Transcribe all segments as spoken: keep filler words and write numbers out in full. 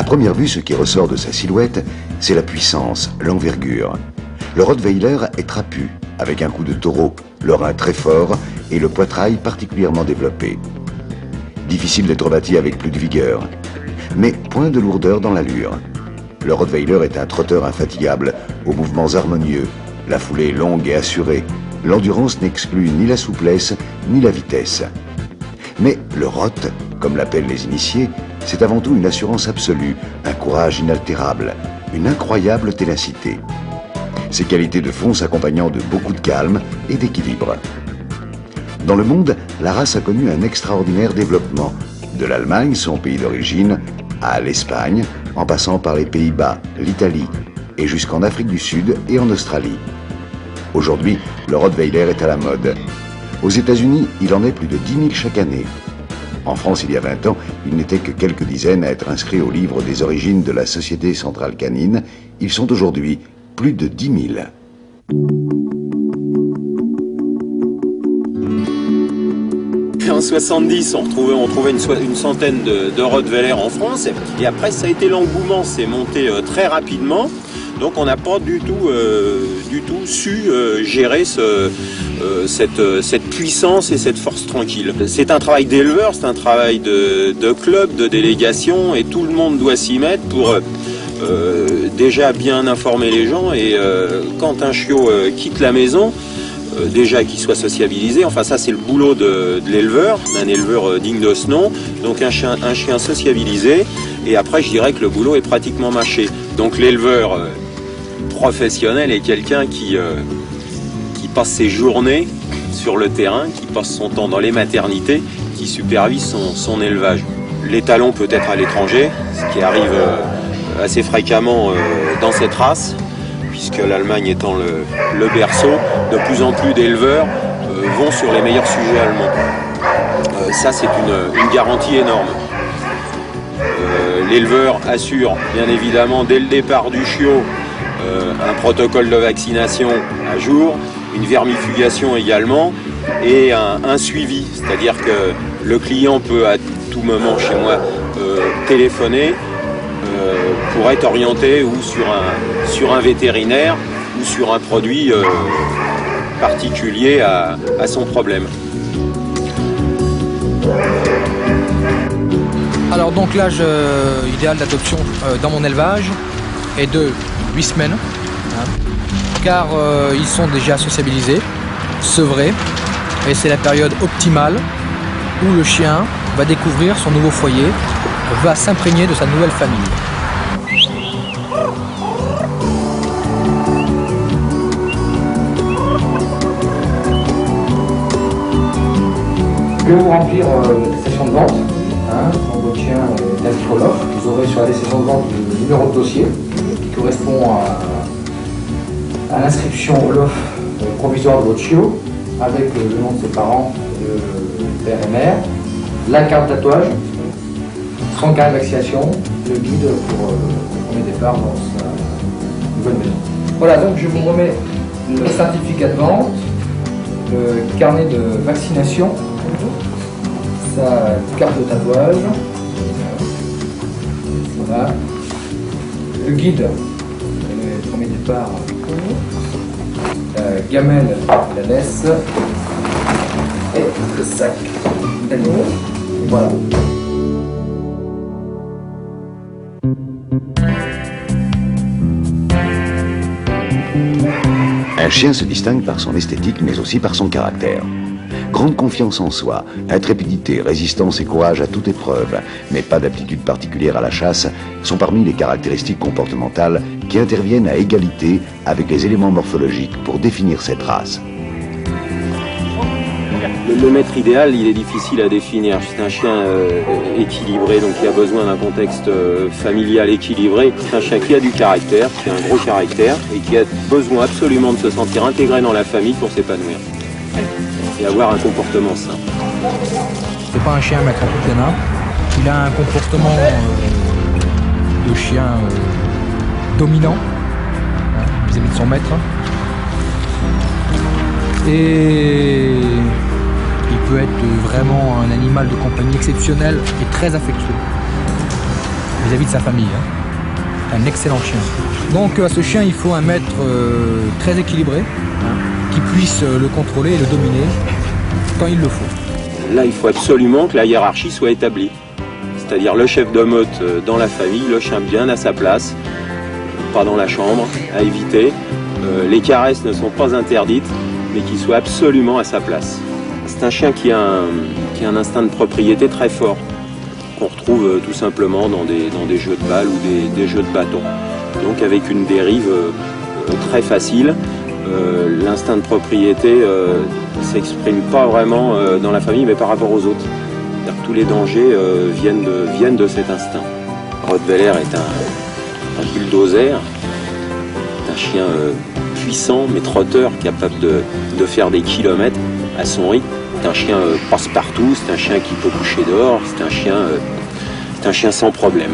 première vue, ce qui ressort de sa silhouette, c'est la puissance, l'envergure. Le Rottweiler est trapu, avec un cou de taureau, le rein très fort et le poitrail particulièrement développé. Difficile d'être bâti avec plus de vigueur, mais point de lourdeur dans l'allure. Le Rottweiler est un trotteur infatigable, aux mouvements harmonieux, la foulée longue et assurée. L'endurance n'exclut ni la souplesse, ni la vitesse. Mais le Rott, comme l'appellent les initiés, c'est avant tout une assurance absolue, un courage inaltérable, une incroyable ténacité. Ces qualités de fond s'accompagnant de beaucoup de calme et d'équilibre. Dans le monde, la race a connu un extraordinaire développement. De l'Allemagne, son pays d'origine, à l'Espagne, en passant par les Pays-Bas, l'Italie, et jusqu'en Afrique du Sud et en Australie. Aujourd'hui, le Rottweiler est à la mode. Aux États-Unis, il en est plus de dix mille chaque année. En France, il y a vingt ans, il n'était que quelques dizaines à être inscrits au livre des origines de la Société centrale canine. Ils sont aujourd'hui plus de dix mille. En soixante-dix, on retrouvait, on trouvait une, so une centaine de, de Rottweiler en France. Et après, ça a été l'engouement, c'est monté euh, très rapidement. Donc on n'a pas du tout, euh, du tout su euh, gérer ce, euh, cette, euh, cette puissance et cette force tranquille. C'est un travail d'éleveur, c'est un travail de, de club, de délégation, et tout le monde doit s'y mettre pour euh, déjà bien informer les gens. Et euh, quand un chiot euh, quitte la maison, euh, déjà qu'il soit sociabilisé, enfin ça c'est le boulot de, de l'éleveur, d'un éleveur euh, digne de ce nom. Donc un chien, un chien sociabilisé, et après je dirais que le boulot est pratiquement mâché. Donc l'éleveur euh, professionnel est quelqu'un qui, euh, qui passe ses journées sur le terrain, qui passe son temps dans les maternités, qui supervise son, son élevage. L'étalon peut être à l'étranger, ce qui arrive euh, assez fréquemment euh, dans cette race, puisque l'Allemagne étant le, le berceau, de plus en plus d'éleveurs euh, vont sur les meilleurs sujets allemands. Euh, ça, c'est une, une garantie énorme. Euh, l'éleveur assure, bien évidemment, dès le départ du chiot, Euh, un protocole de vaccination à jour, une vermifugation également et un, un suivi, c'est-à-dire que le client peut à tout moment chez moi euh, téléphoner euh, pour être orienté ou sur un, sur un vétérinaire ou sur un produit euh, particulier à, à son problème. Alors donc l'âge euh, idéal d'adoption euh, dans mon élevage est de huit semaines, hein, car euh, ils sont déjà sociabilisés, sevrés, et c'est la période optimale où le chien va découvrir son nouveau foyer, va s'imprégner de sa nouvelle famille. Je vais vous remplir euh, l'attestation de vente. Hein, donc votre chien est inscrit au L O F. Vous aurez sur l'attestation de vente le numéro de dossier qui correspond à, à l'inscription au L O F euh, provisoire de votre chiot avec euh, le nom de ses parents, le père et mère, la carte tatouage, son carnet de vaccination, le guide pour euh, le premier départ dans sa nouvelle maison. Voilà, donc je vous remets le certificat de vente, le carnet de vaccination, sa carte de tatouage, voilà, le guide, le premier départ, la gamelle, la laisse et le sac d'aliments. Voilà. Un chien se distingue par son esthétique, mais aussi par son caractère. Grande confiance en soi, intrépidité, résistance et courage à toute épreuve, mais pas d'aptitude particulière à la chasse, sont parmi les caractéristiques comportementales qui interviennent à égalité avec les éléments morphologiques pour définir cette race. Le, le maître idéal, il est difficile à définir. C'est un chien euh, équilibré, donc il a besoin d'un contexte euh, familial équilibré. C'est un chien qui a du caractère, qui a un gros caractère et qui a besoin absolument de se sentir intégré dans la famille pour s'épanouir et avoir un comportement sain. C'est pas un chien à mettre en toutes les mains. Il a un comportement euh, de chien euh, dominant hein, vis-à-vis de son maître. Et il peut être vraiment un animal de compagnie exceptionnel et très affectueux. vis-à-vis de sa famille. Hein. Un excellent chien. Donc à ce chien, il faut un maître euh, très équilibré, hein, qui puisse euh, le contrôler et le dominer quand il le faut. Là, il faut absolument que la hiérarchie soit établie. C'est-à-dire le chef de meute dans la famille, le chien bien à sa place, pas dans la chambre, à éviter. Euh, les caresses ne sont pas interdites, mais qu'il soit absolument à sa place. C'est un chien qui a un, qui a un instinct de propriété très fort, qu'on retrouve euh, tout simplement dans des, dans des jeux de balles ou des, des jeux de bâton. Donc avec une dérive euh, très facile, euh, l'instinct de propriété ne euh, s'exprime pas vraiment euh, dans la famille, mais par rapport aux autres. Tous les dangers euh, viennent, de, viennent de cet instinct. Rottweiler est un, un bulldozer, un chien euh, puissant mais trotteur, capable de, de faire des kilomètres à son rythme. C'est un chien euh, passe-partout, c'est un chien qui peut coucher dehors, c'est un chien, euh, c'est un chien sans problème.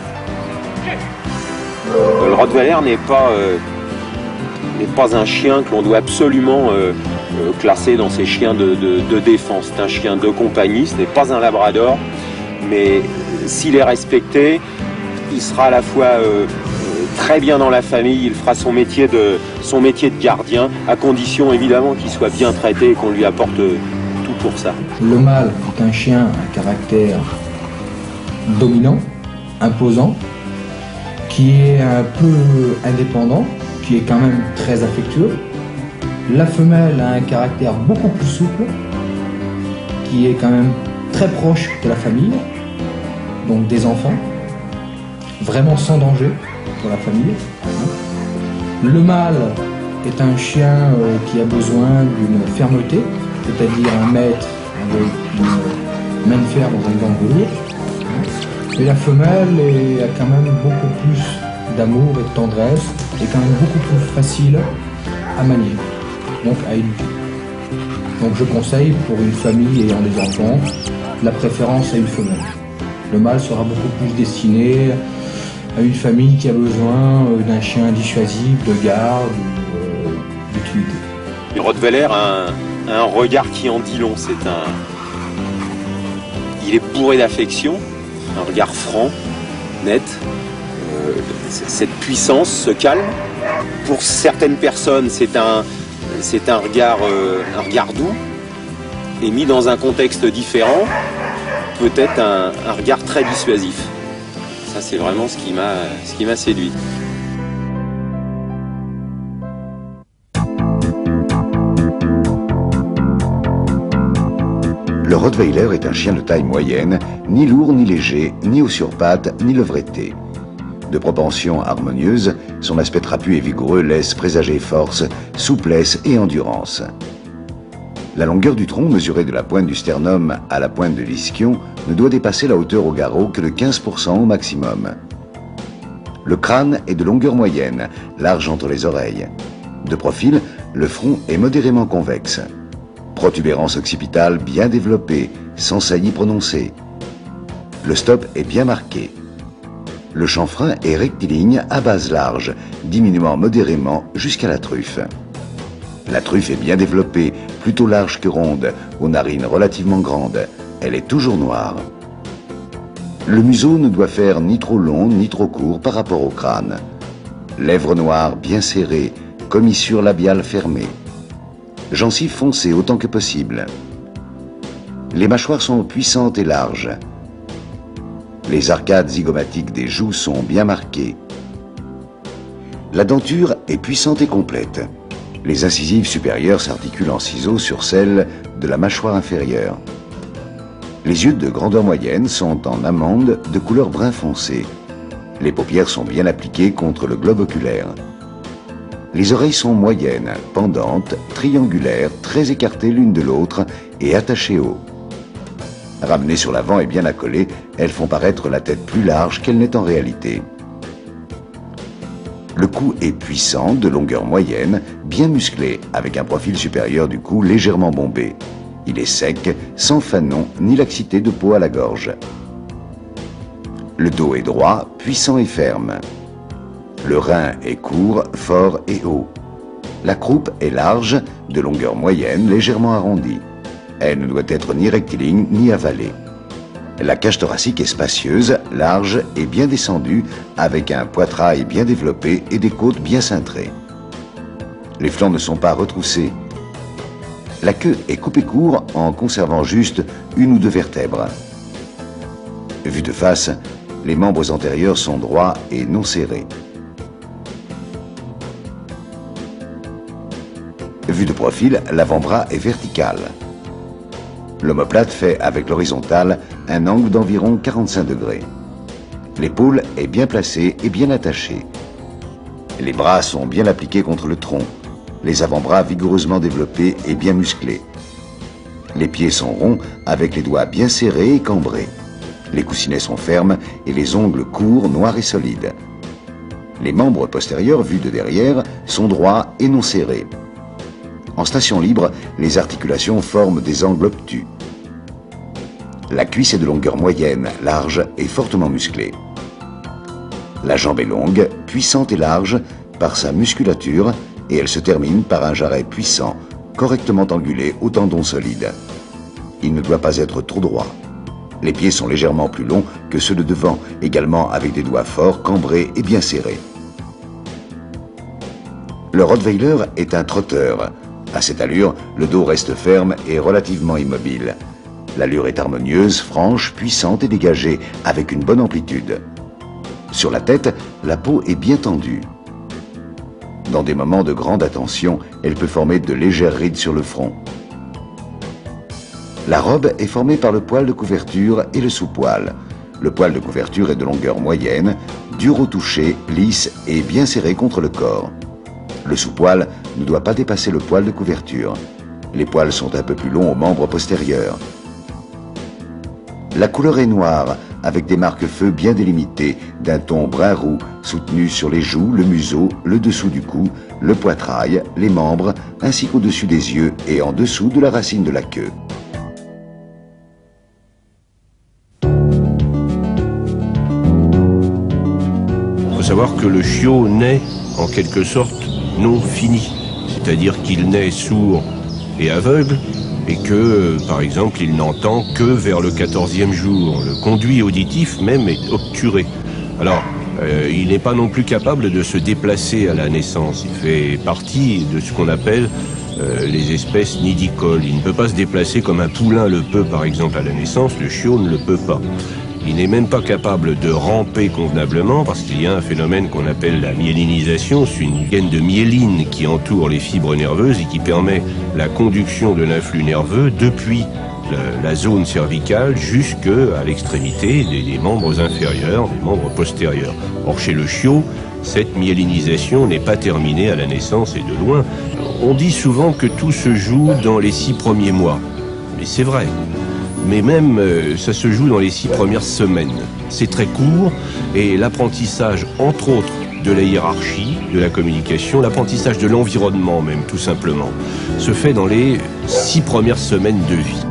Euh, le Rottweiler n'est pas, euh, n'est pas un chien que l'on doit absolument euh, euh, classer dans ces chiens de, de, de défense. C'est un chien de compagnie, ce n'est pas un labrador, mais s'il est respecté, il sera à la fois euh, très bien dans la famille, il fera son métier de, son métier de gardien, à condition évidemment qu'il soit bien traité et qu'on lui apporte tout pour ça. Le mâle est un chien à caractère dominant, imposant, qui est un peu indépendant, qui est quand même très affectueux. La femelle a un caractère beaucoup plus souple, qui est quand même très proche de la famille, donc des enfants, vraiment sans danger pour la famille. Le mâle est un chien euh, qui a besoin d'une fermeté, c'est-à-dire un maître avec une main de fer dans un gant de velours. Et la femelle est, a quand même beaucoup plus d'amour et de tendresse, et quand même beaucoup plus facile à manier, donc à éduquer. Donc je conseille pour une famille ayant des enfants, la préférence à une femelle. Le mâle sera beaucoup plus destiné à une famille qui a besoin d'un chien dissuasif, de garde ou euh, d'utilité. Le Rottweiler a un, a un regard qui en dit long. C'est un, il est bourré d'affection, un regard franc, net. Euh, cette puissance, ce calme. Pour certaines personnes, c'est un, c'est un regard, euh, un regard doux, et mis dans un contexte différent, peut-être un, un regard très dissuasif. Ça, c'est vraiment ce qui m'a, ce qui m'a séduit. Le Rottweiler est un chien de taille moyenne, ni lourd ni léger, ni au surpattes, ni levretté. De propension harmonieuse, son aspect trapu et vigoureux laisse présager force, souplesse et endurance. La longueur du tronc, mesurée de la pointe du sternum à la pointe de l'ischion, ne doit dépasser la hauteur au garrot que de quinze pour cent au maximum. Le crâne est de longueur moyenne, large entre les oreilles. De profil, le front est modérément convexe. Protubérance occipitale bien développée, sans saillie prononcée. Le stop est bien marqué. Le chanfrein est rectiligne à base large, diminuant modérément jusqu'à la truffe. La truffe est bien développée, plutôt large que ronde, aux narines relativement grandes. Elle est toujours noire. Le museau ne doit faire ni trop long ni trop court par rapport au crâne. Lèvres noires bien serrées, commissure labiale fermée. Gencives foncées autant que possible. Les mâchoires sont puissantes et larges. Les arcades zygomatiques des joues sont bien marquées. La denture est puissante et complète. Les incisives supérieures s'articulent en ciseaux sur celles de la mâchoire inférieure. Les yeux de grandeur moyenne sont en amande de couleur brun foncé. Les paupières sont bien appliquées contre le globe oculaire. Les oreilles sont moyennes, pendantes, triangulaires, très écartées l'une de l'autre et attachées haut. Ramenées sur l'avant et bien accolées, elles font paraître la tête plus large qu'elle n'est en réalité. Le cou est puissant, de longueur moyenne, bien musclé, avec un profil supérieur du cou légèrement bombé. Il est sec, sans fanon ni laxité de peau à la gorge. Le dos est droit, puissant et ferme. Le rein est court, fort et haut. La croupe est large, de longueur moyenne, légèrement arrondie. Elle ne doit être ni rectiligne ni avalée. La cage thoracique est spacieuse, large et bien descendue, avec un poitrail bien développé et des côtes bien cintrées. Les flancs ne sont pas retroussés. La queue est coupée court en conservant juste une ou deux vertèbres. Vu de face, les membres antérieurs sont droits et non serrés. Vu de profil, l'avant-bras est vertical. L'omoplate fait avec l'horizontale un angle d'environ quarante-cinq degrés. L'épaule est bien placée et bien attachée. Les bras sont bien appliqués contre le tronc. Les avant-bras vigoureusement développés et bien musclés. Les pieds sont ronds avec les doigts bien serrés et cambrés. Les coussinets sont fermes et les ongles courts, noirs et solides. Les membres postérieurs vus de derrière sont droits et non serrés. En station libre, les articulations forment des angles obtus. La cuisse est de longueur moyenne, large et fortement musclée. La jambe est longue, puissante et large par sa musculature et elle se termine par un jarret puissant, correctement angulé au tendon solide. Il ne doit pas être trop droit. Les pieds sont légèrement plus longs que ceux de devant, également avec des doigts forts, cambrés et bien serrés. Le Rottweiler est un trotteur. À cette allure, le dos reste ferme et relativement immobile. L'allure est harmonieuse, franche, puissante et dégagée, avec une bonne amplitude. Sur la tête, la peau est bien tendue. Dans des moments de grande attention, elle peut former de légères rides sur le front. La robe est formée par le poil de couverture et le sous-poil. Le poil de couverture est de longueur moyenne, dur au toucher, lisse et bien serré contre le corps. Le sous-poil ne doit pas dépasser le poil de couverture. Les poils sont un peu plus longs aux membres postérieurs. La couleur est noire, avec des marque-feu bien délimitées, d'un ton brun roux, soutenues sur les joues, le museau, le dessous du cou, le poitrail, les membres, ainsi qu'au-dessus des yeux et en dessous de la racine de la queue. Il faut savoir que le chiot naît en quelque sorte non fini, c'est-à-dire qu'il naît sourd et aveugle et que, par exemple, il n'entend que vers le quatorzième jour. Le conduit auditif même est obturé. Alors, euh, il n'est pas non plus capable de se déplacer à la naissance. Il fait partie de ce qu'on appelle euh, les espèces nidicoles. Il ne peut pas se déplacer comme un poulain le peut, par exemple, à la naissance. Le chiot ne le peut pas. Il n'est même pas capable de ramper convenablement parce qu'il y a un phénomène qu'on appelle la myélinisation. C'est une gaine de myéline qui entoure les fibres nerveuses et qui permet la conduction de l'influx nerveux depuis le, la zone cervicale jusqu'à l'extrémité des, des membres inférieurs, des membres postérieurs. Or, chez le chiot, cette myélinisation n'est pas terminée à la naissance et de loin. On dit souvent que tout se joue dans les six premiers mois. Mais c'est vrai. Mais même, euh, ça se joue dans les six premières semaines. C'est très court et l'apprentissage, entre autres, de la hiérarchie, de la communication, l'apprentissage de l'environnement même, tout simplement, se fait dans les six premières semaines de vie.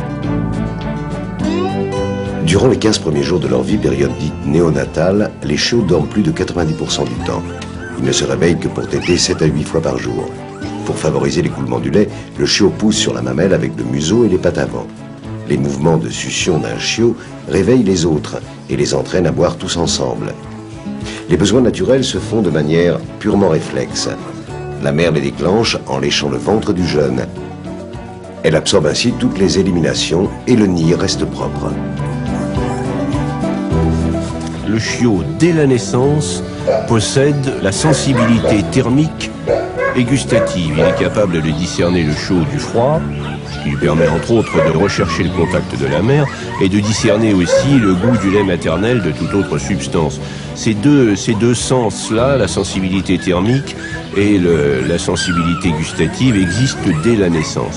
Durant les quinze premiers jours de leur vie, période dite néonatale, les chiots dorment plus de quatre-vingt-dix pour cent du temps. Ils ne se réveillent que pour téter sept à huit fois par jour. Pour favoriser l'écoulement du lait, le chiot pousse sur la mamelle avec le museau et les pattes avant. Les mouvements de succion d'un chiot réveillent les autres et les entraînent à boire tous ensemble. Les besoins naturels se font de manière purement réflexe. La mère les déclenche en léchant le ventre du jeune. Elle absorbe ainsi toutes les éliminations et le nid reste propre. Le chiot, dès la naissance, possède la sensibilité thermique et gustative. Il est capable de discerner le chaud du froid, ce qui lui permet entre autres de rechercher le contact de la mère et de discerner aussi le goût du lait maternel de toute autre substance. Ces deux, ces deux sens-là, la sensibilité thermique et le, la sensibilité gustative, existent dès la naissance.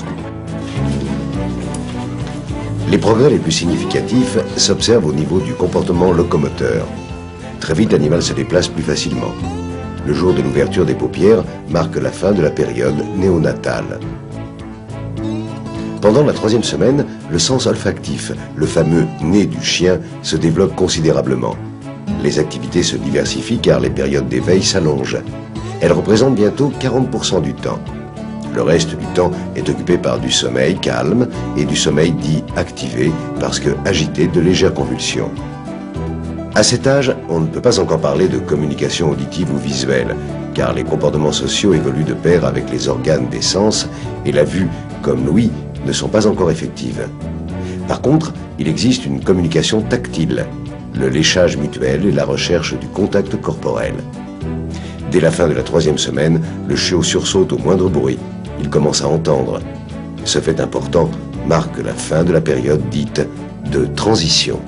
Les progrès les plus significatifs s'observent au niveau du comportement locomoteur. Très vite, l'animal se déplace plus facilement. Le jour de l'ouverture des paupières marque la fin de la période néonatale. Pendant la troisième semaine, le sens olfactif, le fameux nez du chien, se développe considérablement. Les activités se diversifient car les périodes d'éveil s'allongent. Elles représentent bientôt quarante pour cent du temps. Le reste du temps est occupé par du sommeil calme et du sommeil dit activé parce que agité de légères convulsions. À cet âge, on ne peut pas encore parler de communication auditive ou visuelle, car les comportements sociaux évoluent de pair avec les organes des sens et la vue, comme l'ouïe, ne sont pas encore effectives. Par contre, il existe une communication tactile, le léchage mutuel et la recherche du contact corporel. Dès la fin de la troisième semaine, le chiot sursaute au moindre bruit. Il commence à entendre. Ce fait important marque la fin de la période dite de transition.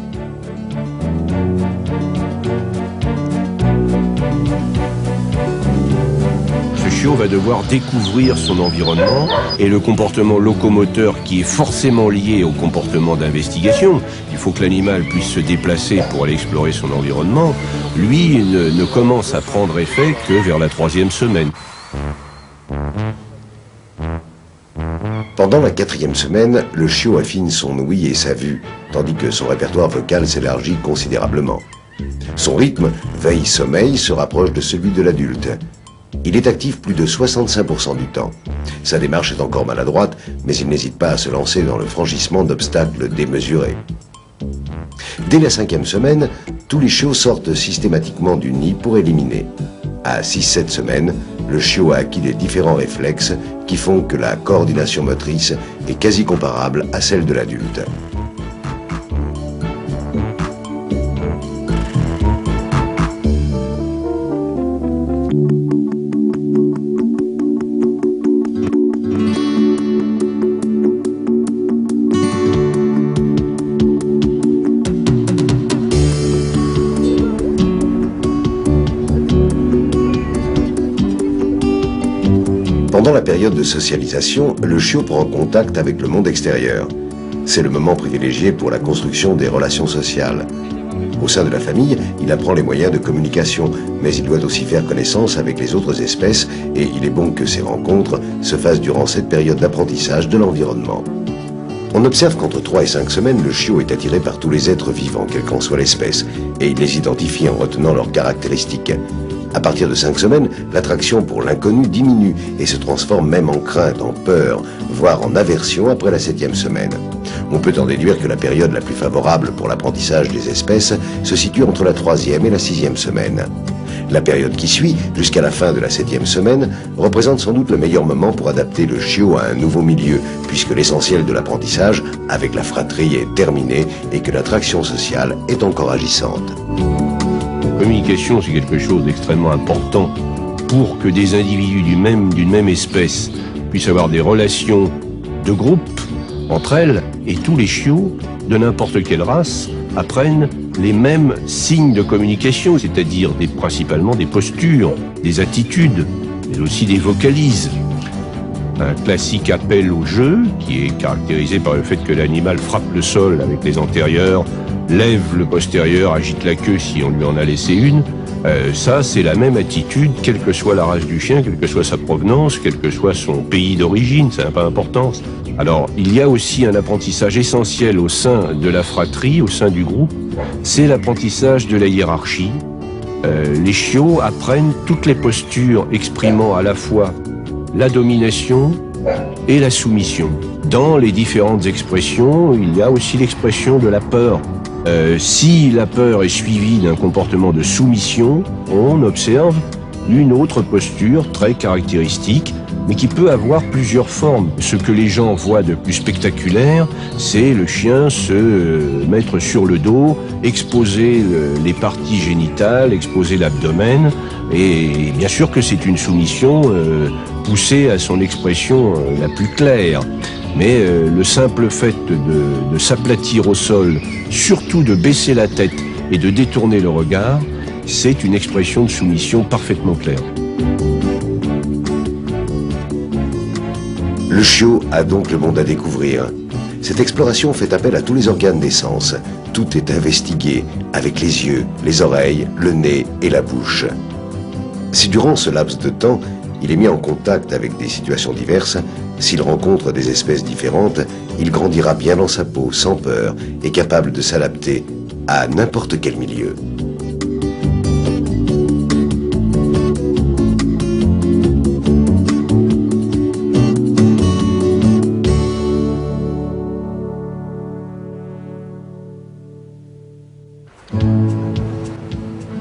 Le chiot va devoir découvrir son environnement et le comportement locomoteur qui est forcément lié au comportement d'investigation. Il faut que l'animal puisse se déplacer pour aller explorer son environnement. Lui ne, ne commence à prendre effet que vers la troisième semaine. Pendant la quatrième semaine, le chiot affine son ouïe et sa vue, tandis que son répertoire vocal s'élargit considérablement. Son rythme veille-sommeil se rapproche de celui de l'adulte. Il est actif plus de soixante-cinq pour cent du temps. Sa démarche est encore maladroite, mais il n'hésite pas à se lancer dans le franchissement d'obstacles démesurés. Dès la cinquième semaine, tous les chiots sortent systématiquement du nid pour éliminer. À six sept semaines, le chiot a acquis les différents réflexes qui font que la coordination motrice est quasi comparable à celle de l'adulte. Pendant la période de socialisation, le chiot prend contact avec le monde extérieur. C'est le moment privilégié pour la construction des relations sociales. Au sein de la famille, il apprend les moyens de communication, mais il doit aussi faire connaissance avec les autres espèces et il est bon que ces rencontres se fassent durant cette période d'apprentissage de l'environnement. On observe qu'entre trois et cinq semaines, le chiot est attiré par tous les êtres vivants, quelle qu'en soit l'espèce, et il les identifie en retenant leurs caractéristiques. À partir de cinq semaines, l'attraction pour l'inconnu diminue et se transforme même en crainte, en peur, voire en aversion après la septième semaine. On peut en déduire que la période la plus favorable pour l'apprentissage des espèces se situe entre la troisième et la sixième semaine. La période qui suit, jusqu'à la fin de la septième semaine, représente sans doute le meilleur moment pour adapter le chiot à un nouveau milieu, puisque l'essentiel de l'apprentissage, avec la fratrie, est terminé et que l'attraction sociale est encore agissante. La communication, c'est quelque chose d'extrêmement important pour que des individus d'une même, d'une même espèce puissent avoir des relations de groupe entre elles, et tous les chiots de n'importe quelle race apprennent les mêmes signes de communication, c'est-à-dire des, principalement des postures, des attitudes, mais aussi des vocalises. Un classique appel au jeu, qui est caractérisé par le fait que l'animal frappe le sol avec les antérieurs, lève le postérieur, agite la queue si on lui en a laissé une. Euh, ça, c'est la même attitude, quelle que soit la race du chien, quelle que soit sa provenance, quel que soit son pays d'origine, ça n'a pas d'importance. Alors, il y a aussi un apprentissage essentiel au sein de la fratrie, au sein du groupe, c'est l'apprentissage de la hiérarchie. Euh, les chiots apprennent toutes les postures exprimant à la fois la domination et la soumission. Dans les différentes expressions, il y a aussi l'expression de la peur. Euh, si la peur est suivie d'un comportement de soumission, on observe une autre posture très caractéristique, mais qui peut avoir plusieurs formes. Ce que les gens voient de plus spectaculaire, c'est le chien se euh, mettre sur le dos, exposer le, les parties génitales, exposer l'abdomen, et bien sûr que c'est une soumission euh, poussée à son expression euh, la plus claire. Mais euh, le simple fait de, de s'aplatir au sol, surtout de baisser la tête et de détourner le regard, c'est une expression de soumission parfaitement claire. Le chiot a donc le monde à découvrir. Cette exploration fait appel à tous les organes des sens. Tout est investigué, avec les yeux, les oreilles, le nez et la bouche. Si durant ce laps de temps, il est mis en contact avec des situations diverses, s'il rencontre des espèces différentes, il grandira bien dans sa peau, sans peur, et capable de s'adapter à n'importe quel milieu.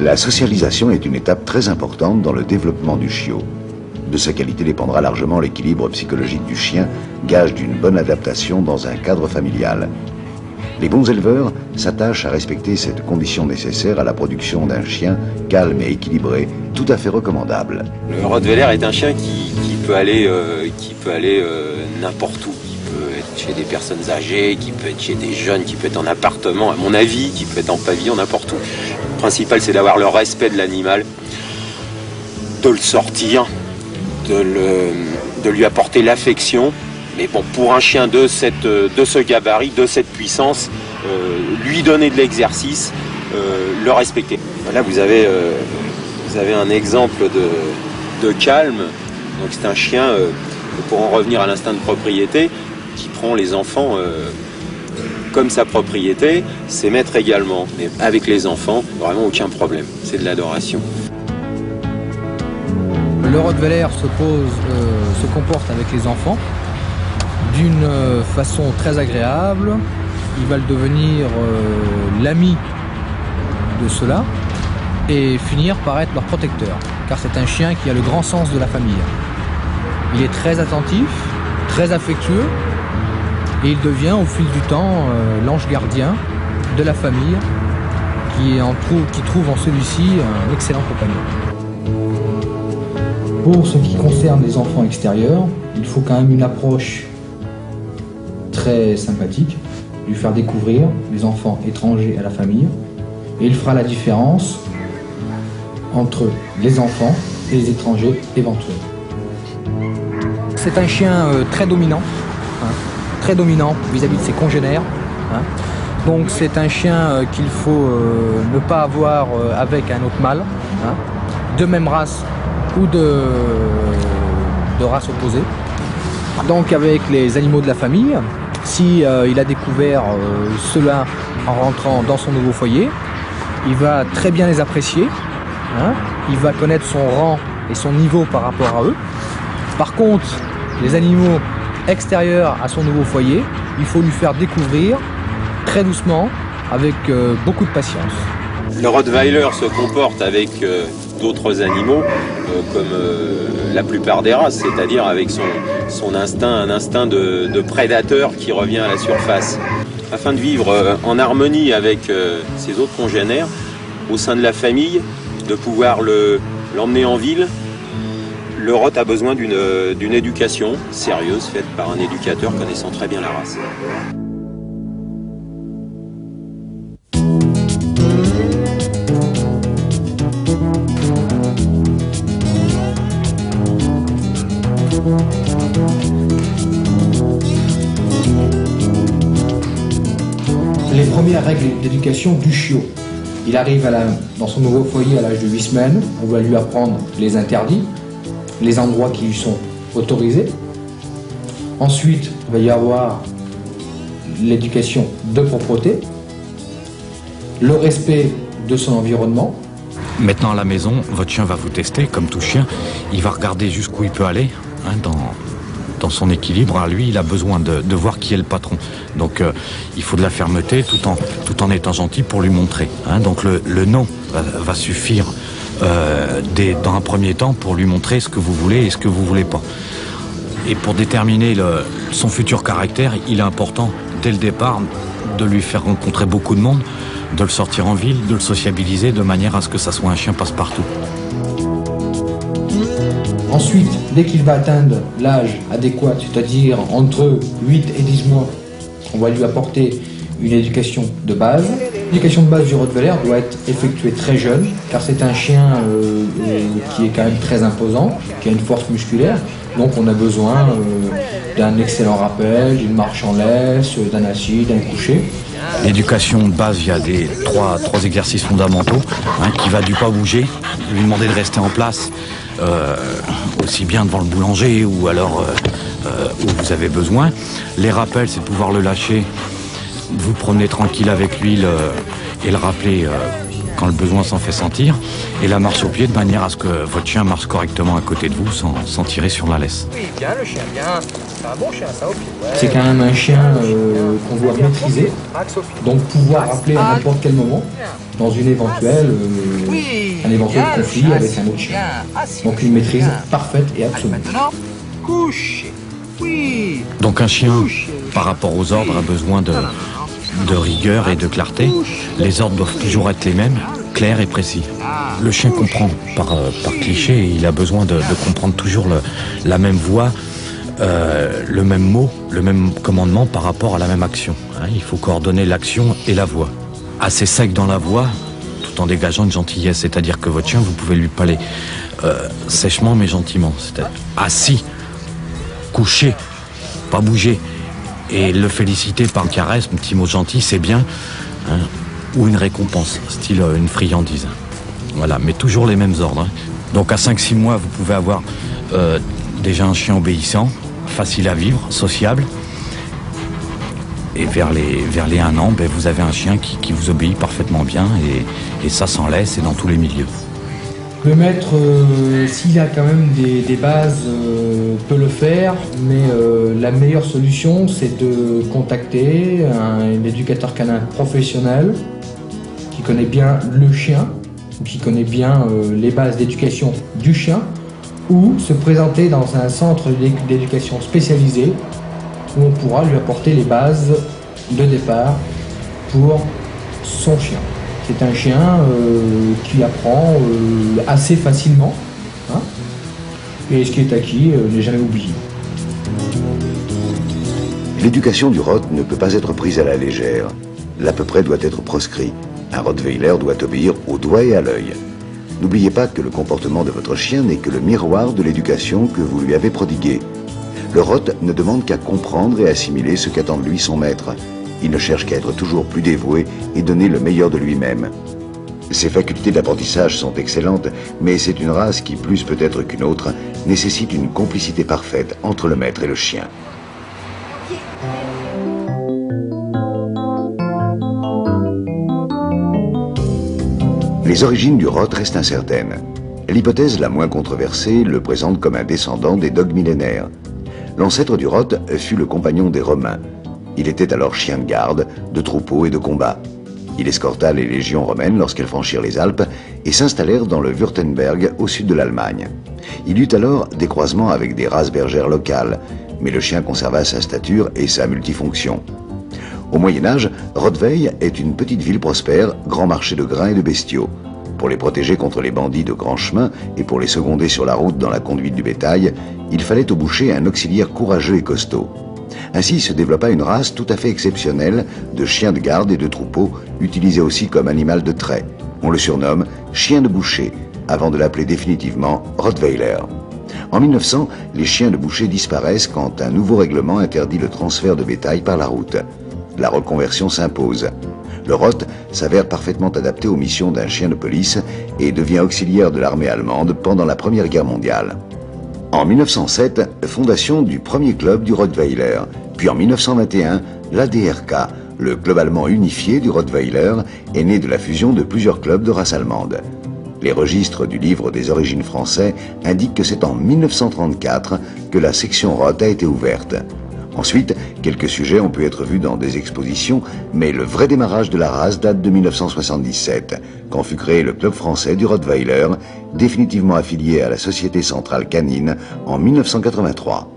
La socialisation est une étape très importante dans le développement du chiot. De sa qualité dépendra largement l'équilibre psychologique du chien, gage d'une bonne adaptation dans un cadre familial. Les bons éleveurs s'attachent à respecter cette condition nécessaire à la production d'un chien calme et équilibré, tout à fait recommandable. Le Rottweiler est un chien qui, qui peut aller, euh, qui peut aller euh, n'importe où. Il peut être chez des personnes âgées, qui peut être chez des jeunes, qui peut être en appartement, à mon avis, qui peut être en pavillon, n'importe où. Le principal, c'est d'avoir le respect de l'animal, de le sortir, de, le, de lui apporter l'affection. Mais bon, pour un chien de, cette, de ce gabarit, de cette puissance, euh, lui donner de l'exercice, euh, le respecter. Là, vous avez, euh, vous avez un exemple de, de calme. Donc c'est un chien, euh, pour en revenir à l'instinct de propriété, qui prend les enfants euh, comme sa propriété, ses maîtres également. Mais avec les enfants, vraiment aucun problème. C'est de l'adoration. Le Rottweiler se, pose, euh, se comporte avec les enfants d'une façon très agréable. Il va le devenir euh, l'ami de ceux-là et finir par être leur protecteur, car c'est un chien qui a le grand sens de la famille. Il est très attentif, très affectueux, et il devient au fil du temps euh, l'ange gardien de la famille qui, en trouve, qui trouve en celui-ci un excellent compagnon. Pour ce qui concerne les enfants extérieurs, il faut quand même une approche très sympathique, lui faire découvrir les enfants étrangers à la famille, et il fera la différence entre les enfants et les étrangers éventuels. C'est un chien euh, très dominant, hein, très dominant vis-à-vis de ses congénères. Hein. Donc c'est un chien euh, qu'il faut euh, ne pas avoir euh, avec un autre mâle, hein, de même race ou de, de race opposée. Donc avec les animaux de la famille, si euh, il a découvert euh, ceux-là en rentrant dans son nouveau foyer, il va très bien les apprécier, hein, il va connaître son rang et son niveau par rapport à eux. Par contre, les animaux extérieurs à son nouveau foyer, il faut lui faire découvrir très doucement, avec euh, beaucoup de patience. Le Rottweiler se comporte avec euh, d'autres animaux euh, comme euh, la plupart des races, c'est-à-dire avec son, son instinct, un instinct de, de prédateur qui revient à la surface. Afin de vivre euh, en harmonie avec euh, ses autres congénères, au sein de la famille, de pouvoir le, l'emmener en ville, le Rott a besoin d'une, d'une éducation sérieuse faite par un éducateur connaissant très bien la race. Les premières règles d'éducation du chiot. Il arrive à la, dans son nouveau foyer à l'âge de huit semaines, on va lui apprendre les interdits, les endroits qui lui sont autorisés. Ensuite, il va y avoir l'éducation de propreté, le respect de son environnement. Maintenant à la maison, votre chien va vous tester, comme tout chien. Il va regarder jusqu'où il peut aller, hein, dans, dans son équilibre. À lui, il a besoin de, de voir qui est le patron. Donc euh, il faut de la fermeté tout en, tout en étant gentil pour lui montrer. Hein. Donc le, le non va, va suffire euh, dès, dans un premier temps pour lui montrer ce que vous voulez et ce que vous voulez pas. Et pour déterminer le, son futur caractère, il est important dès le départ de lui faire rencontrer beaucoup de monde, de le sortir en ville, de le sociabiliser de manière à ce que ça soit un chien passe-partout. Ensuite, dès qu'il va atteindre l'âge adéquat, c'est-à-dire entre huit et dix mois, on va lui apporter une éducation de base. L'éducation de base du Rottweiler doit être effectuée très jeune, car c'est un chien euh, euh, qui est quand même très imposant, qui a une force musculaire. Donc on a besoin euh, d'un excellent rappel, d'une marche en laisse, d'un assis, d'un coucher. L'éducation de base, il y a des trois, trois exercices fondamentaux, hein, qui va du pas bouger, lui demander de rester en place, euh, aussi bien devant le boulanger ou alors euh, euh, où vous avez besoin. Les rappels, c'est de pouvoir le lâcher, vous promener tranquille avec lui le, et le rappeler euh, quand le besoin s'en fait sentir, et la marche au pied de manière à ce que votre chien marche correctement à côté de vous sans, sans tirer sur la laisse. Oui, bien le chien, bien. C'est un bon chien, ça, au pied. Ouais. C'est quand même un chien euh, qu'on doit maîtriser, donc pouvoir appeler à n'importe quel moment dans une éventuelle, euh, un éventuel conflit avec un autre chien. Donc une maîtrise parfaite et absolue. Maintenant, couchez. Oui. Donc un chien, par rapport aux ordres, a besoin de, de rigueur et de clarté. Les ordres doivent toujours être les mêmes, clairs et précis. Le chien comprend par, par cliché, il a besoin de, de comprendre toujours le, la même voix, euh, le même mot, le même commandement par rapport à la même action. Hein, il faut coordonner l'action et la voix. Assez sec dans la voix, tout en dégageant une gentillesse, c'est-à-dire que votre chien, vous pouvez lui parler euh, sèchement mais gentiment, c'est-à-dire assis, couché, pas bouger, et le féliciter par une caresse, un petit mot gentil, c'est bien, hein, ou une récompense, style euh, une friandise. Voilà, mais toujours les mêmes ordres. Hein. Donc à cinq six mois, vous pouvez avoir euh, déjà un chien obéissant, facile à vivre, sociable. Et vers les, vers les un an, ben, vous avez un chien qui, qui vous obéit parfaitement bien, et, et ça s'en laisse, et dans tous les milieux. Le maître, euh, s'il a quand même des, des bases, euh, peut le faire, mais euh, la meilleure solution, c'est de contacter un, un éducateur canin professionnel qui connaît bien le chien, ou qui connaît bien euh, les bases d'éducation du chien, ou se présenter dans un centre d'éducation spécialisé où on pourra lui apporter les bases de départ pour son chien. C'est un chien euh, qui apprend euh, assez facilement, hein, et ce qui est acquis euh, n'est jamais oublié. L'éducation du Rot ne peut pas être prise à la légère. L'à peu près doit être proscrit. Un Rottweiler doit obéir au doigt et à l'œil. N'oubliez pas que le comportement de votre chien n'est que le miroir de l'éducation que vous lui avez prodiguée. Le Rot ne demande qu'à comprendre et assimiler ce qu'attend de lui son maître. Il ne cherche qu'à être toujours plus dévoué et donner le meilleur de lui-même. Ses facultés d'apprentissage sont excellentes, mais c'est une race qui, plus peut-être qu'une autre, nécessite une complicité parfaite entre le maître et le chien. Les origines du Rot restent incertaines. L'hypothèse la moins controversée le présente comme un descendant des dogs millénaires. L'ancêtre du Rot fut le compagnon des Romains. Il était alors chien de garde, de troupeau et de combat. Il escorta les légions romaines lorsqu'elles franchirent les Alpes et s'installèrent dans le Württemberg au sud de l'Allemagne. Il eut alors des croisements avec des races bergères locales, mais le chien conserva sa stature et sa multifonction. Au Moyen-Âge, Rottweil est une petite ville prospère, grand marché de grains et de bestiaux. Pour les protéger contre les bandits de grand chemin et pour les seconder sur la route dans la conduite du bétail, il fallait au boucher un auxiliaire courageux et costaud. Ainsi se développa une race tout à fait exceptionnelle de chiens de garde et de troupeau, utilisé aussi comme animal de trait. On le surnomme chien de boucher, avant de l'appeler définitivement Rottweiler. En mille neuf cents, les chiens de boucher disparaissent quand un nouveau règlement interdit le transfert de bétail par la route. La reconversion s'impose. Le Rot s'avère parfaitement adapté aux missions d'un chien de police et devient auxiliaire de l'armée allemande pendant la Première Guerre mondiale. En mille neuf cent sept, fondation du premier club du Rottweiler, puis en mille neuf cent vingt et un, l'A D R K, le club allemand unifié du Rottweiler, est né de la fusion de plusieurs clubs de race allemande. Les registres du livre des origines français indiquent que c'est en mille neuf cent trente-quatre que la section Rot a été ouverte. Ensuite, quelques sujets ont pu être vus dans des expositions, mais le vrai démarrage de la race date de mille neuf cent soixante-dix-sept, quand fut créé le club français du Rottweiler, définitivement affilié à la Société Centrale Canine en mille neuf cent quatre-vingt-trois.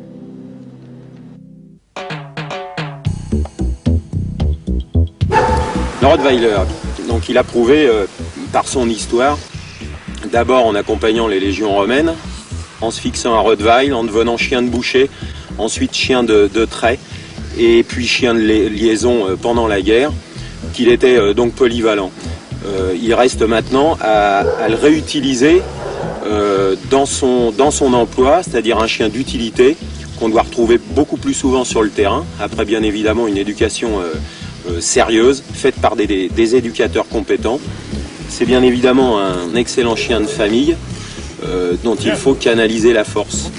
Le Rottweiler, donc il a prouvé euh, par son histoire, d'abord en accompagnant les légions romaines, en se fixant à Rottweil, en devenant chien de boucher, ensuite chien de, de trait, et puis chien de li liaison euh, pendant la guerre, qu'il était euh, donc polyvalent. Euh, il reste maintenant à, à le réutiliser euh, dans, son, dans son emploi, c'est-à-dire un chien d'utilité qu'on doit retrouver beaucoup plus souvent sur le terrain, après bien évidemment une éducation euh, euh, sérieuse, faite par des, des, des éducateurs compétents. C'est bien évidemment un excellent chien de famille euh, dont il faut canaliser la force.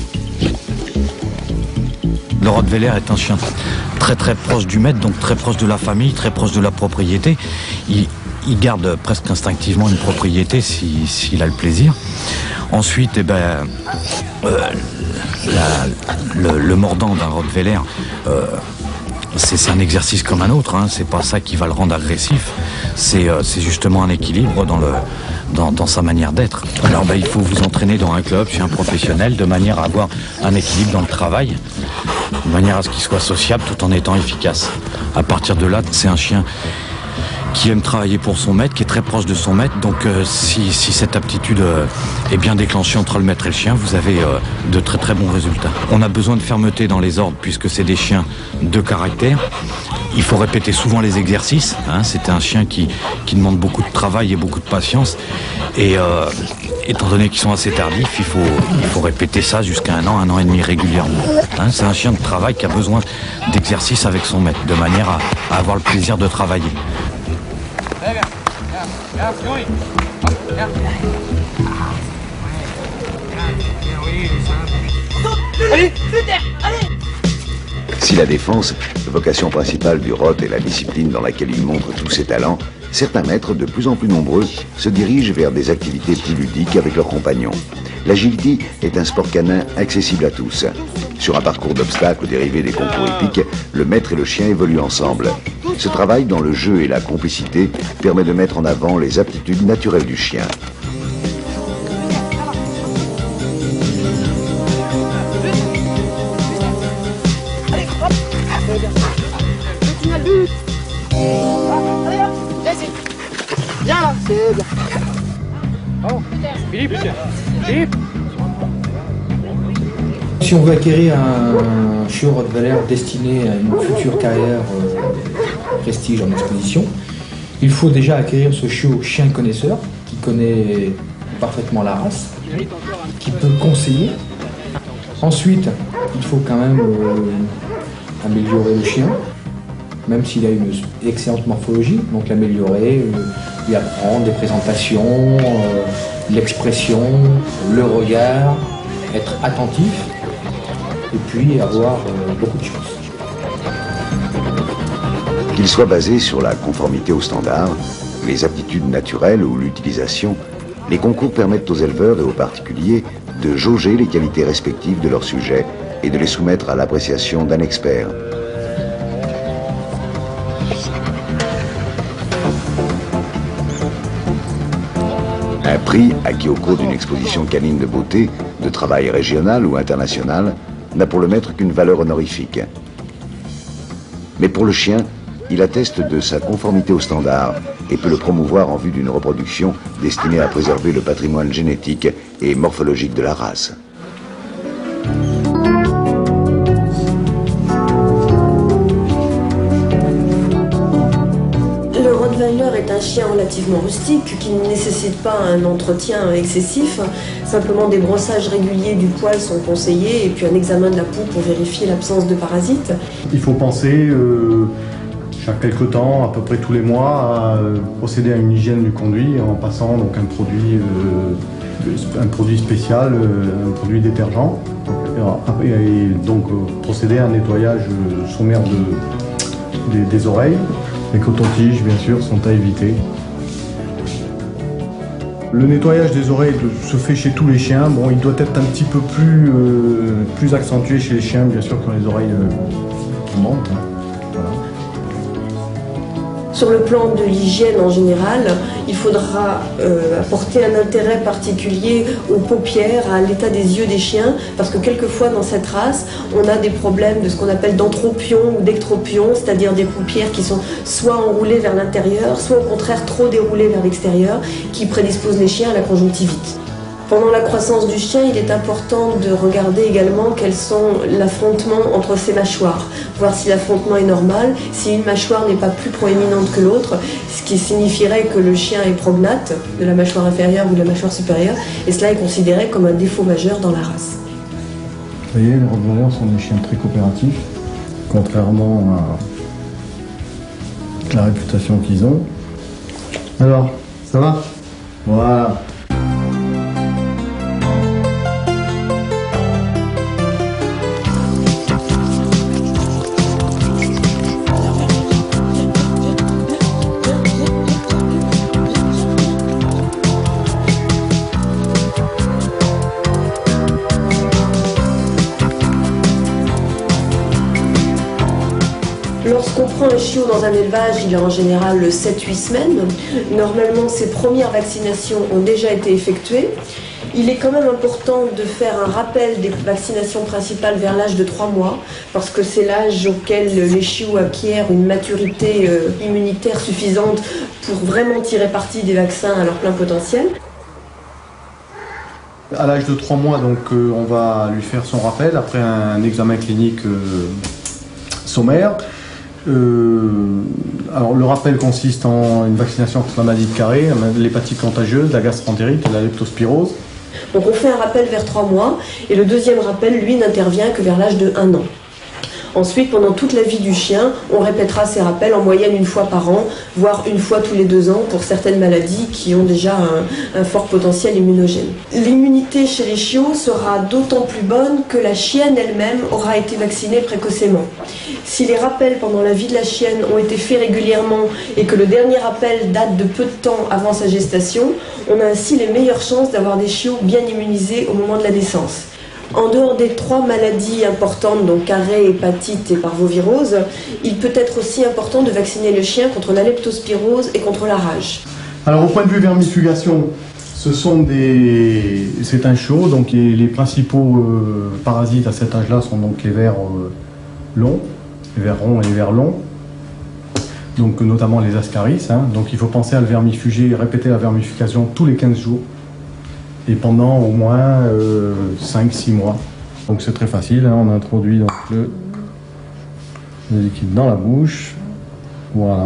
Le Rottweiler est un chien très très proche du maître, donc très proche de la famille, très proche de la propriété. Il, il garde presque instinctivement une propriété s'il si, si a le plaisir. Ensuite, eh ben, euh, la, le, le mordant d'un Rottweiler, euh, c'est un exercice comme un autre, hein. C'est pas ça qui va le rendre agressif, c'est euh, justement un équilibre dans, le, dans, dans sa manière d'être. Alors ben, il faut vous entraîner dans un club, chez un professionnel, de manière à avoir un équilibre dans le travail, de manière à ce qu'il soit sociable tout en étant efficace. À partir de là, c'est un chien qui aime travailler pour son maître, qui est très proche de son maître. Donc euh, si, si cette aptitude euh, est bien déclenchée entre le maître et le chien, vous avez euh, de très très bons résultats. On a besoin de fermeté dans les ordres puisque c'est des chiens de caractère. Il faut répéter souvent les exercices, hein. C'est un chien qui, qui demande beaucoup de travail et beaucoup de patience. Et euh, étant donné qu'ils sont assez tardifs, il faut, il faut répéter ça jusqu'à un an, un an et demi régulièrement. Hein, c'est un chien de travail qui a besoin d'exercice avec son maître, de manière à, à avoir le plaisir de travailler. Si la défense, vocation principale du Rott, est la discipline dans laquelle il montre tous ses talents, certains maîtres, de plus en plus nombreux, se dirigent vers des activités plus ludiques avec leurs compagnons. L'agility est un sport canin accessible à tous. Sur un parcours d'obstacles dérivé des concours hippiques, le maître et le chien évoluent ensemble. Ce travail dans le jeu et la complicité permet de mettre en avant les aptitudes naturelles du chien. Si on veut acquérir un chiot Rottweiler destiné à une future carrière euh, prestige en exposition, il faut déjà acquérir ce chiot chien connaisseur qui connaît parfaitement la race, qui peut conseiller. Ensuite, il faut quand même euh, améliorer le chien, même s'il a une excellente morphologie, donc l'améliorer, euh, lui apprendre des présentations, euh, l'expression, le regard, être attentif, et puis avoir euh, beaucoup de chance. Qu'il soit basé sur la conformité aux standards, les aptitudes naturelles ou l'utilisation, les concours permettent aux éleveurs et aux particuliers de jauger les qualités respectives de leur sujet et de les soumettre à l'appréciation d'un expert. Un prix acquis au cours d'une exposition canine de beauté, de travail régional ou international, n'a pour le maître qu'une valeur honorifique. Mais pour le chien, il atteste de sa conformité aux standards et peut le promouvoir en vue d'une reproduction destinée à préserver le patrimoine génétique et morphologique de la race. Le Rottweiler est un chien relativement rustique qui ne nécessite pas un entretien excessif. Simplement des brossages réguliers du poil sont conseillés et puis un examen de la peau pour vérifier l'absence de parasites. Il faut penser euh, chaque quelques temps, à peu près tous les mois, à euh, procéder à une hygiène du conduit en passant donc un produit, euh, un produit spécial, euh, un produit détergent. Et, et donc euh, procéder à un nettoyage sommaire de, des, des oreilles. Les cotons-tiges, bien sûr, sont à éviter. Le nettoyage des oreilles se fait chez tous les chiens. Bon, il doit être un petit peu plus, euh, plus accentué chez les chiens, bien sûr, qui ont les oreilles euh, qui montent. Voilà. Sur le plan de l'hygiène en général, il faudra euh, apporter un intérêt particulier aux paupières, à l'état des yeux des chiens, parce que quelquefois dans cette race, on a des problèmes de ce qu'on appelle d'entropion ou d'ectropion, c'est-à-dire des paupières qui sont soit enroulées vers l'intérieur, soit au contraire trop déroulées vers l'extérieur, qui prédisposent les chiens à la conjonctivite. Pendant la croissance du chien, il est important de regarder également quels sont l'affrontement entre ses mâchoires, voir si l'affrontement est normal, si une mâchoire n'est pas plus proéminente que l'autre, ce qui signifierait que le chien est prognate de la mâchoire inférieure ou de la mâchoire supérieure, et cela est considéré comme un défaut majeur dans la race. Vous voyez, les Rottweilers sont des chiens très coopératifs, contrairement à la réputation qu'ils ont. Alors, ça va? Voilà. Lorsqu'on prend un chiot dans un élevage, il a en général sept huit semaines. Normalement, ses premières vaccinations ont déjà été effectuées. Il est quand même important de faire un rappel des vaccinations principales vers l'âge de trois mois, parce que c'est l'âge auquel les chiots acquièrent une maturité euh, immunitaire suffisante pour vraiment tirer parti des vaccins à leur plein potentiel. À l'âge de trois mois, donc, euh, on va lui faire son rappel après un examen clinique euh, sommaire. Euh, alors le rappel consiste en une vaccination contre la maladie de Carré, l'hépatite contagieuse, la gastroentérite et la leptospirose. Donc on fait un rappel vers trois mois et le deuxième rappel, lui, n'intervient que vers l'âge de un an. Ensuite, pendant toute la vie du chien, on répétera ces rappels en moyenne une fois par an, voire une fois tous les deux ans pour certaines maladies qui ont déjà un, un fort potentiel immunogène. L'immunité chez les chiots sera d'autant plus bonne que la chienne elle-même aura été vaccinée précocement. Si les rappels pendant la vie de la chienne ont été faits régulièrement et que le dernier rappel date de peu de temps avant sa gestation, on a ainsi les meilleures chances d'avoir des chiots bien immunisés au moment de la naissance. En dehors des trois maladies importantes, donc carré, hépatite et parvovirose, il peut être aussi important de vacciner le chien contre la leptospirose et contre la rage. Alors au point de vue vermifugation, ce sont des... c'est un chiot, donc les, les principaux euh, parasites à cet âge-là sont donc les vers euh, longs, les vers ronds et les vers longs, donc notamment les ascaris. Hein. Donc il faut penser à le vermifuger, répéter la vermification tous les quinze jours. Et pendant au moins euh, cinq six mois. Donc c'est très facile, hein. On introduit donc le, le liquide dans la bouche. Voilà.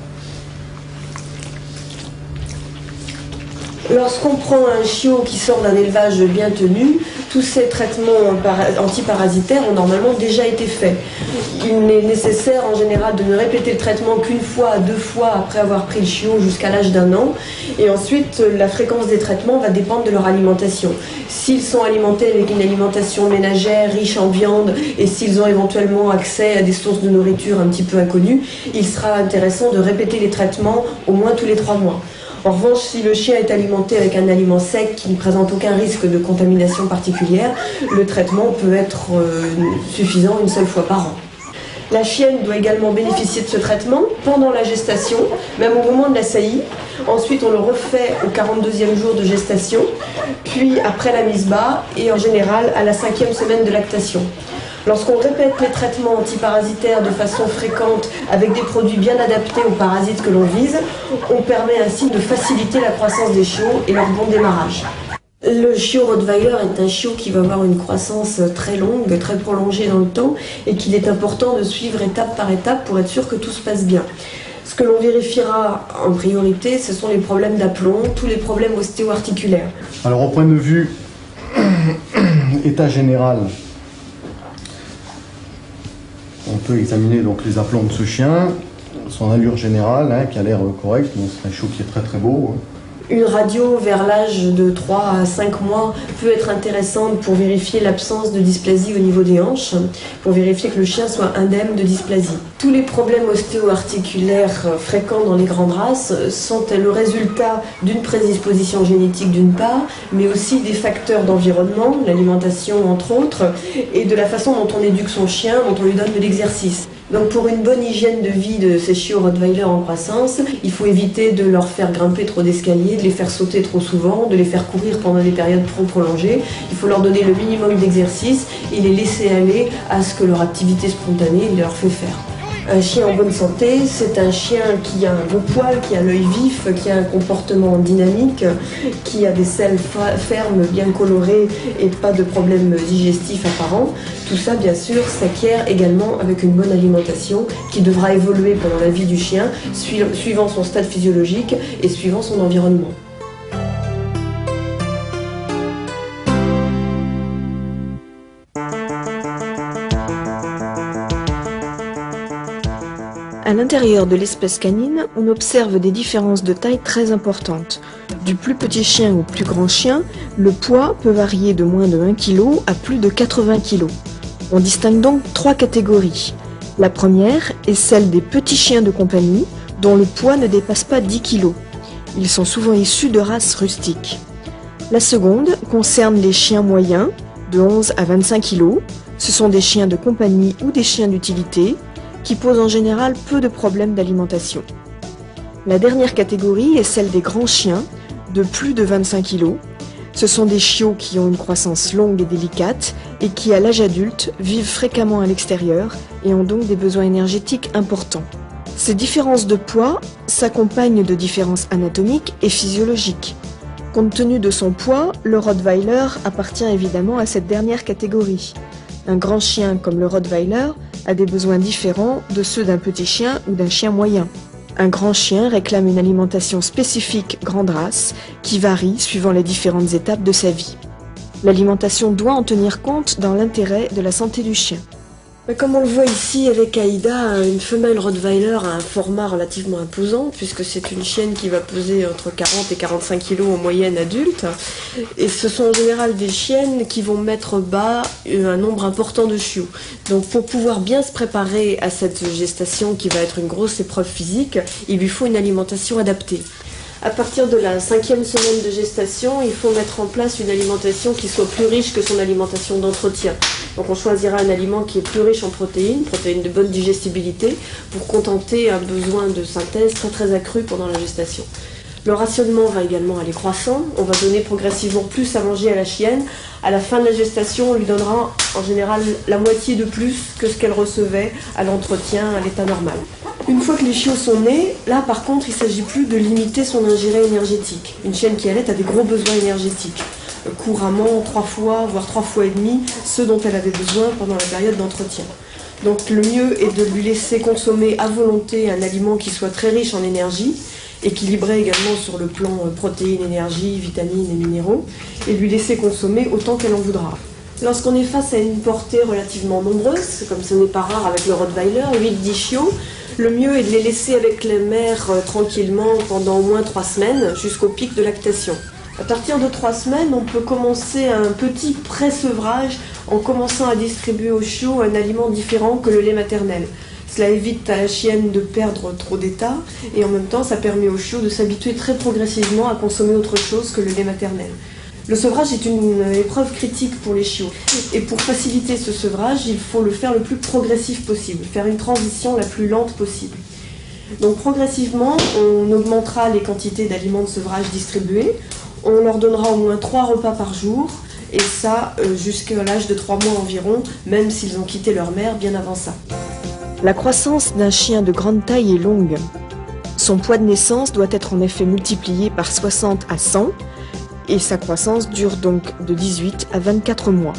Lorsqu'on prend un chiot qui sort d'un élevage bien tenu, tous ces traitements antiparasitaires ont normalement déjà été faits. Il n'est nécessaire en général de ne répéter le traitement qu'une fois à deux fois après avoir pris le chiot jusqu'à l'âge d'un an. Et ensuite, la fréquence des traitements va dépendre de leur alimentation. S'ils sont alimentés avec une alimentation ménagère riche en viande et s'ils ont éventuellement accès à des sources de nourriture un petit peu inconnues, il sera intéressant de répéter les traitements au moins tous les trois mois. En revanche, si le chien est alimenté avec un aliment sec qui ne présente aucun risque de contamination particulière, le traitement peut être euh, suffisant une seule fois par an. La chienne doit également bénéficier de ce traitement pendant la gestation, même au moment de la saillie. Ensuite, on le refait au quarante-deuxième jour de gestation, puis après la mise bas et en général à la cinquième semaine de lactation. Lorsqu'on répète les traitements antiparasitaires de façon fréquente avec des produits bien adaptés aux parasites que l'on vise, on permet ainsi de faciliter la croissance des chiots et leur bon démarrage. Le chiot Rottweiler est un chiot qui va avoir une croissance très longue, très prolongée dans le temps et qu'il est important de suivre étape par étape pour être sûr que tout se passe bien. Ce que l'on vérifiera en priorité, ce sont les problèmes d'aplomb, tous les problèmes ostéo-articulaires. Alors au point de vue état général, on peut examiner donc les aplombs de ce chien, son allure générale hein, qui a l'air correcte, c'est un chiot qui est très très beau. Une radio vers l'âge de trois à cinq mois peut être intéressante pour vérifier l'absence de dysplasie au niveau des hanches, pour vérifier que le chien soit indemne de dysplasie. Tous les problèmes ostéo-articulaires fréquents dans les grandes races sont le résultat d'une prédisposition génétique d'une part, mais aussi des facteurs d'environnement, l'alimentation entre autres, et de la façon dont on éduque son chien, dont on lui donne de l'exercice. Donc pour une bonne hygiène de vie de ces chiots Rottweiler en croissance, il faut éviter de leur faire grimper trop d'escaliers, de les faire sauter trop souvent, de les faire courir pendant des périodes trop prolongées. Il faut leur donner le minimum d'exercice et les laisser aller à ce que leur activité spontanée leur fait faire. Un chien en bonne santé, c'est un chien qui a un beau poil, qui a l'œil vif, qui a un comportement dynamique, qui a des selles fermes, bien colorées et pas de problèmes digestifs apparents. Tout ça, bien sûr, s'acquiert également avec une bonne alimentation qui devra évoluer pendant la vie du chien, suivant son stade physiologique et suivant son environnement. À l'intérieur de l'espèce canine, on observe des différences de taille très importantes. Du plus petit chien au plus grand chien, le poids peut varier de moins de un kilo à plus de quatre-vingts kilos. On distingue donc trois catégories. La première est celle des petits chiens de compagnie, dont le poids ne dépasse pas dix kilos. Ils sont souvent issus de races rustiques. La seconde concerne les chiens moyens, de onze à vingt-cinq kilos. Ce sont des chiens de compagnie ou des chiens d'utilité. qui posent en général peu de problèmes d'alimentation. La dernière catégorie est celle des grands chiens, de plus de vingt-cinq kilos. Ce sont des chiots qui ont une croissance longue et délicate et qui, à l'âge adulte, vivent fréquemment à l'extérieur et ont donc des besoins énergétiques importants. Ces différences de poids s'accompagnent de différences anatomiques et physiologiques. Compte tenu de son poids, le Rottweiler appartient évidemment à cette dernière catégorie. Un grand chien comme le Rottweiler a des besoins différents de ceux d'un petit chien ou d'un chien moyen. Un grand chien réclame une alimentation spécifique grande race qui varie suivant les différentes étapes de sa vie. L'alimentation doit en tenir compte dans l'intérêt de la santé du chien. Comme on le voit ici avec Aïda, une femelle Rottweiler a un format relativement imposant puisque c'est une chienne qui va peser entre quarante et quarante-cinq kilos en moyenne adulte. Et ce sont en général des chiennes qui vont mettre bas un nombre important de chiots. Donc pour pouvoir bien se préparer à cette gestation qui va être une grosse épreuve physique, il lui faut une alimentation adaptée. À partir de la cinquième semaine de gestation, il faut mettre en place une alimentation qui soit plus riche que son alimentation d'entretien. Donc on choisira un aliment qui est plus riche en protéines, protéines de bonne digestibilité, pour contenter un besoin de synthèse très très accru pendant la gestation. Le rationnement va également aller croissant, on va donner progressivement plus à manger à la chienne. À la fin de la gestation, on lui donnera en général la moitié de plus que ce qu'elle recevait à l'entretien à l'état normal. Une fois que les chiots sont nés, là par contre il ne s'agit plus de limiter son ingéré énergétique. Une chienne qui allait a des gros besoins énergétiques, couramment trois fois, voire trois fois et demi, ceux dont elle avait besoin pendant la période d'entretien. Donc le mieux est de lui laisser consommer à volonté un aliment qui soit très riche en énergie, équilibré également sur le plan protéines, énergie, vitamines et minéraux, et lui laisser consommer autant qu'elle en voudra. Lorsqu'on est face à une portée relativement nombreuse, comme ce n'est pas rare avec le Rottweiler, huit dix chiots, le mieux est de les laisser avec les mères euh, tranquillement pendant au moins trois semaines, jusqu'au pic de lactation. À partir de trois semaines, on peut commencer un petit pré-sevrage en commençant à distribuer aux chiots un aliment différent que le lait maternel. Cela évite à la chienne de perdre trop d'état et en même temps ça permet aux chiots de s'habituer très progressivement à consommer autre chose que le lait maternel. Le sevrage est une épreuve critique pour les chiots et pour faciliter ce sevrage, il faut le faire le plus progressif possible, faire une transition la plus lente possible. Donc progressivement, on augmentera les quantités d'aliments de sevrage distribués, on leur donnera au moins trois repas par jour et ça jusqu'à l'âge de trois mois environ, même s'ils ont quitté leur mère bien avant ça. La croissance d'un chien de grande taille est longue. Son poids de naissance doit être en effet multiplié par soixante à cent et sa croissance dure donc de dix-huit à vingt-quatre mois.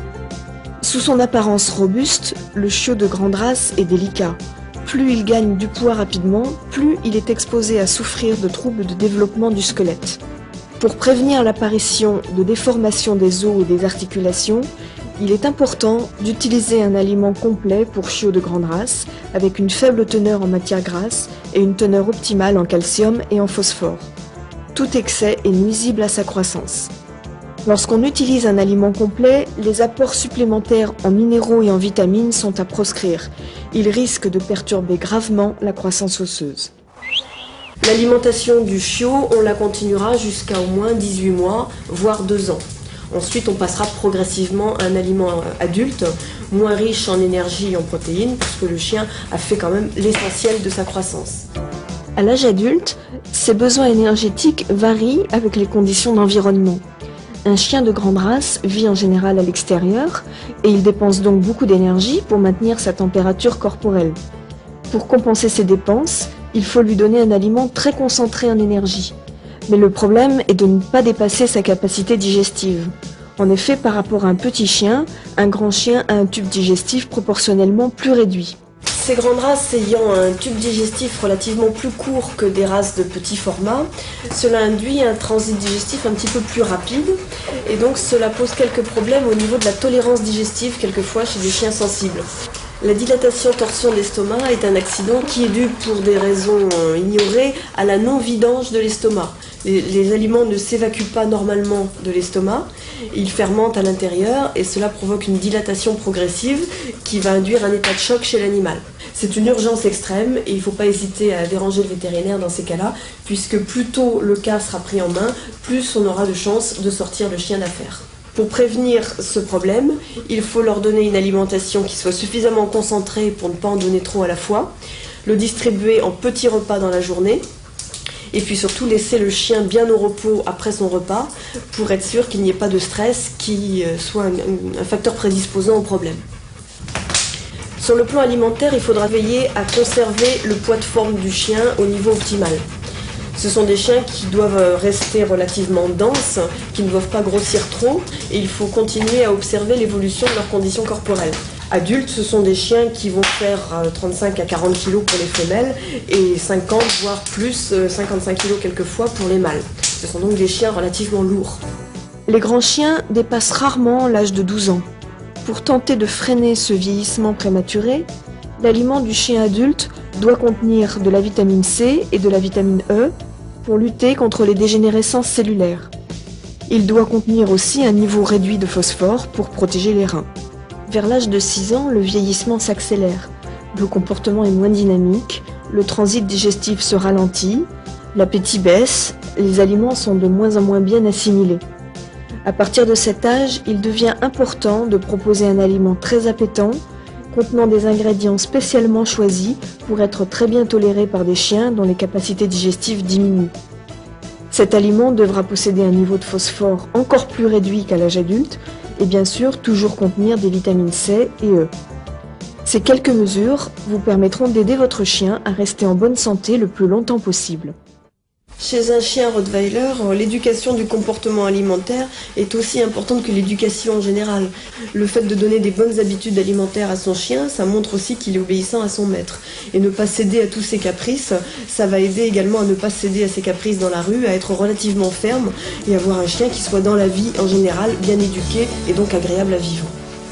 Sous son apparence robuste, le chiot de grande race est délicat. Plus il gagne du poids rapidement, plus il est exposé à souffrir de troubles de développement du squelette. Pour prévenir l'apparition de déformations des os et des articulations, il est important d'utiliser un aliment complet pour chiots de grande race, avec une faible teneur en matière grasse et une teneur optimale en calcium et en phosphore. Tout excès est nuisible à sa croissance. Lorsqu'on utilise un aliment complet, les apports supplémentaires en minéraux et en vitamines sont à proscrire. Ils risquent de perturber gravement la croissance osseuse. L'alimentation du chiot, on la continuera jusqu'à au moins dix-huit mois, voire deux ans. Ensuite, on passera progressivement à un aliment adulte, moins riche en énergie et en protéines, puisque le chien a fait quand même l'essentiel de sa croissance. À l'âge adulte, ses besoins énergétiques varient avec les conditions d'environnement. Un chien de grande race vit en général à l'extérieur et il dépense donc beaucoup d'énergie pour maintenir sa température corporelle. Pour compenser ces dépenses, il faut lui donner un aliment très concentré en énergie. Mais le problème est de ne pas dépasser sa capacité digestive. En effet, par rapport à un petit chien, un grand chien a un tube digestif proportionnellement plus réduit. Ces grandes races ayant un tube digestif relativement plus court que des races de petit format, cela induit un transit digestif un petit peu plus rapide et donc cela pose quelques problèmes au niveau de la tolérance digestive quelquefois chez des chiens sensibles. La dilatation-torsion de l'estomac est un accident qui est dû pour des raisons ignorées à la non-vidange de l'estomac. Les, les aliments ne s'évacuent pas normalement de l'estomac, ils fermentent à l'intérieur et cela provoque une dilatation progressive qui va induire un état de choc chez l'animal. C'est une urgence extrême et il ne faut pas hésiter à déranger le vétérinaire dans ces cas-là, puisque plus tôt le cas sera pris en main, plus on aura de chances de sortir le chien d'affaire. Pour prévenir ce problème, il faut leur donner une alimentation qui soit suffisamment concentrée pour ne pas en donner trop à la fois, le distribuer en petits repas dans la journée, et puis surtout laisser le chien bien au repos après son repas pour être sûr qu'il n'y ait pas de stress qui soit un, un facteur prédisposant au problème. Sur le plan alimentaire, il faudra veiller à conserver le poids de forme du chien au niveau optimal. Ce sont des chiens qui doivent rester relativement denses, qui ne doivent pas grossir trop, et il faut continuer à observer l'évolution de leurs conditions corporelles. Adultes, ce sont des chiens qui vont faire trente-cinq à quarante kilos pour les femelles et cinquante voire plus, cinquante-cinq kilos quelquefois pour les mâles. Ce sont donc des chiens relativement lourds. Les grands chiens dépassent rarement l'âge de douze ans. Pour tenter de freiner ce vieillissement prématuré, l'aliment du chien adulte doit contenir de la vitamine C et de la vitamine E pour lutter contre les dégénérescences cellulaires. Il doit contenir aussi un niveau réduit de phosphore pour protéger les reins. Vers l'âge de six ans, le vieillissement s'accélère. Le comportement est moins dynamique, le transit digestif se ralentit, l'appétit baisse, les aliments sont de moins en moins bien assimilés. À partir de cet âge, il devient important de proposer un aliment très appétant, contenant des ingrédients spécialement choisis pour être très bien toléré par des chiens dont les capacités digestives diminuent. Cet aliment devra posséder un niveau de phosphore encore plus réduit qu'à l'âge adulte et bien sûr toujours contenir des vitamines C et E. Ces quelques mesures vous permettront d'aider votre chien à rester en bonne santé le plus longtemps possible. Chez un chien Rottweiler, l'éducation du comportement alimentaire est aussi importante que l'éducation en général. Le fait de donner des bonnes habitudes alimentaires à son chien, ça montre aussi qu'il est obéissant à son maître. Et ne pas céder à tous ses caprices, ça va aider également à ne pas céder à ses caprices dans la rue, à être relativement ferme et avoir un chien qui soit dans la vie en général bien éduqué et donc agréable à vivre.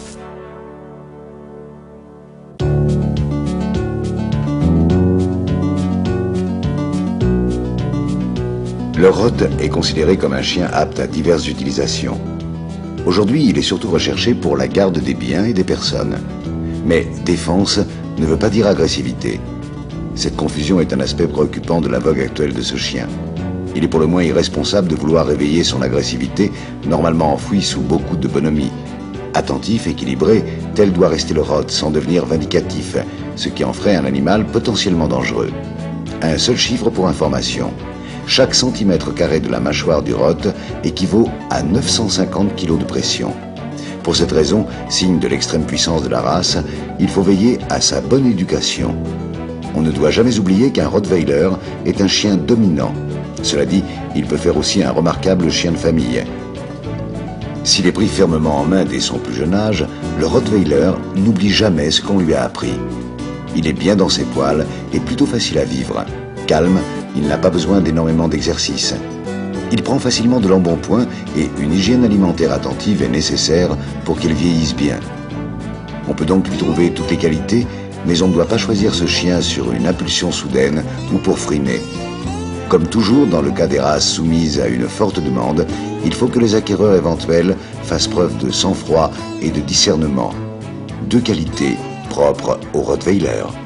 Le Rott est considéré comme un chien apte à diverses utilisations. Aujourd'hui, il est surtout recherché pour la garde des biens et des personnes. Mais défense ne veut pas dire agressivité. Cette confusion est un aspect préoccupant de la vogue actuelle de ce chien. Il est pour le moins irresponsable de vouloir réveiller son agressivité, normalement enfouie sous beaucoup de bonhomie. Attentif, équilibré, tel doit rester le Rott sans devenir vindicatif, ce qui en ferait un animal potentiellement dangereux. Un seul chiffre pour information. Chaque centimètre carré de la mâchoire du Rott équivaut à neuf cent cinquante kilos de pression. Pour cette raison, signe de l'extrême puissance de la race, il faut veiller à sa bonne éducation. On ne doit jamais oublier qu'un Rottweiler est un chien dominant. Cela dit, il peut faire aussi un remarquable chien de famille. S'il est pris fermement en main dès son plus jeune âge, le Rottweiler n'oublie jamais ce qu'on lui a appris. Il est bien dans ses poils et plutôt facile à vivre. Calme, il n'a pas besoin d'énormément d'exercice. Il prend facilement de l'embonpoint et une hygiène alimentaire attentive est nécessaire pour qu'il vieillisse bien. On peut donc lui trouver toutes les qualités, mais on ne doit pas choisir ce chien sur une impulsion soudaine ou pour frimer. Comme toujours dans le cas des races soumises à une forte demande, il faut que les acquéreurs éventuels fassent preuve de sang-froid et de discernement. Deux qualités propres au Rottweiler.